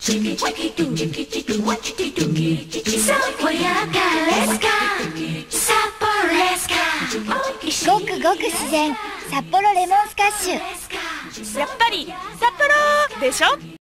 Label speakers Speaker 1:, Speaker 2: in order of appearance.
Speaker 1: ごくごく自然、札幌レモンスカッシュ。
Speaker 2: やっぱり札幌でしょ。